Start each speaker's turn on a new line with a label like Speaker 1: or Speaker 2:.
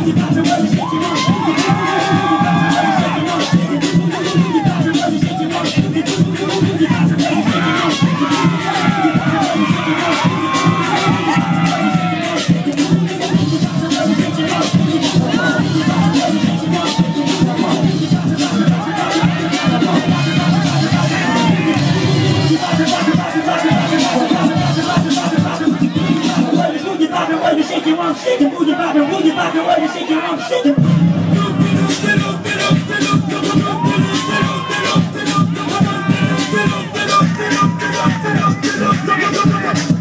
Speaker 1: Shake it, I'm shaking, move your body, way to shake it, I'm shaking.